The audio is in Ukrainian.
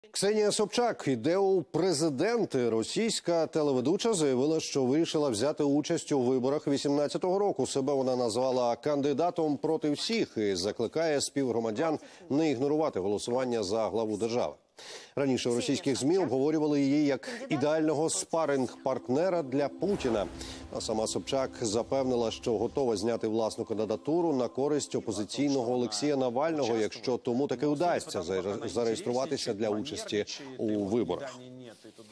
Ксенія Собчак йде у президенти. Російська телеведуча заявила, що вирішила взяти участь у виборах 2018 року. Себе вона назвала кандидатом проти всіх і закликає співгромадян не ігнорувати голосування за главу держави. Раніше в російських ЗМІ обговорювали її як ідеального спаринг-партнера для Путіна. А сама Собчак запевнила, що готова зняти власну кандидатуру на користь опозиційного Олексія Навального, якщо тому таки вдасться зареєструватися для участі у виборах.